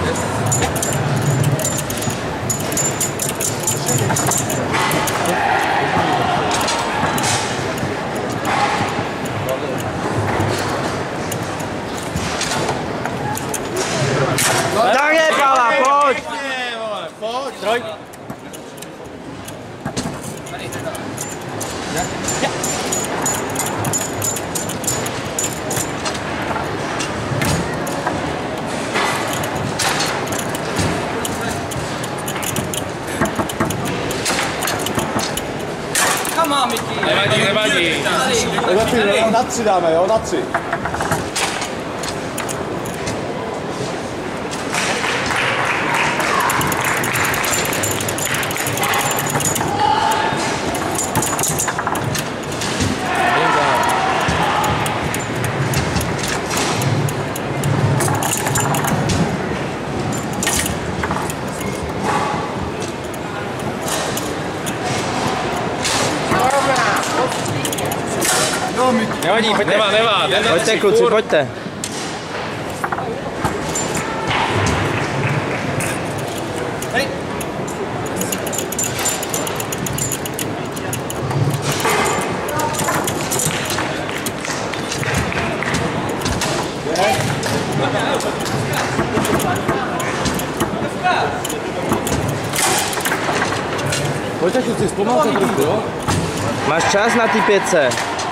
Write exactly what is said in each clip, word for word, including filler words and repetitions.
Tak je, Pala, pojď! Pojď! Troj! Nevadí, nevadí. Na tři dáme, jo, na tři. Nevadí, pojďte. Nemá, nemá. Pojďte, kluci, pojďte. Hej. Pojďte, kluci, zpomalte trochu, jo? Máš čas na ty pětce.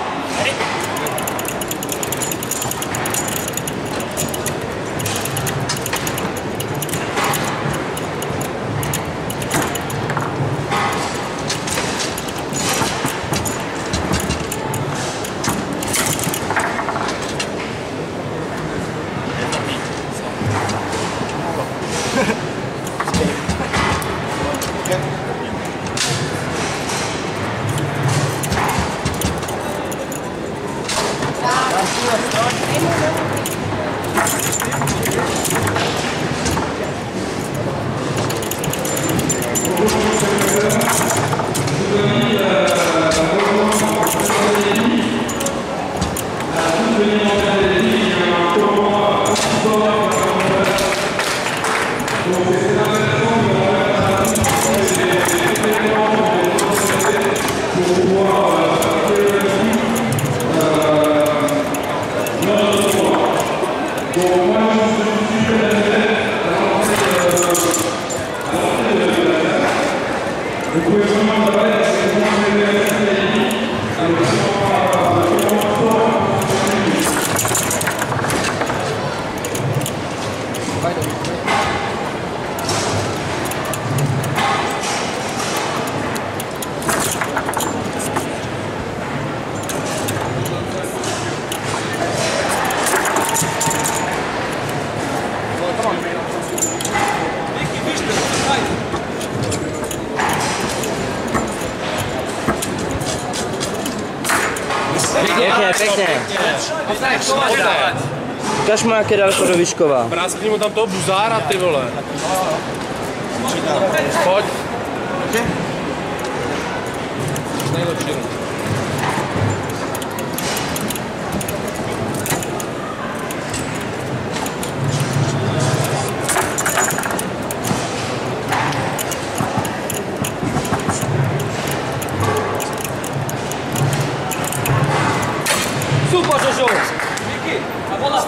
Pěkně, pěkně. Ukaž mu, jak je daleko do Vyškova. Práskni mu tam toho buzára, ty vole. Pojď. Nejlepší. Super, Jojo! A bola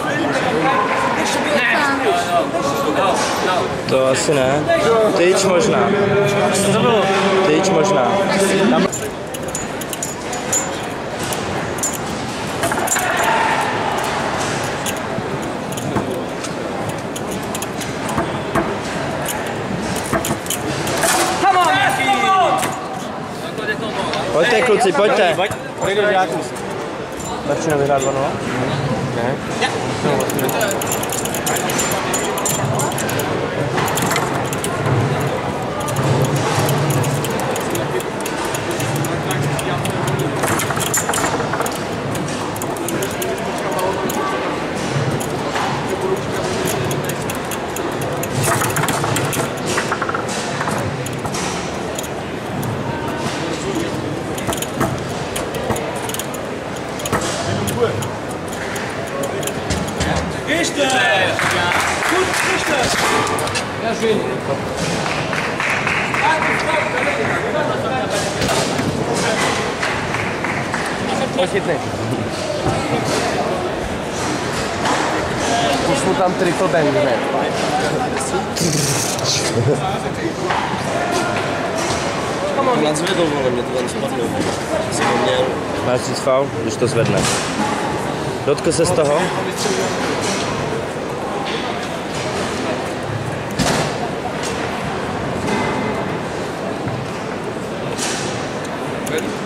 To asi ne. Tyč možná. Tyč možná. Pojďte, kluci, pojďte. Začíná vyhrát dva nula? Ne. Richter! Gut, Richter! Ja, schön. Pojď chytni. Už mu tam triple bang hned. Nadzvedl, vole, mě to tam spadlo. Jsem ho měl. Máš říct faul, když to zvedne. Dotkl se z toho. Ready?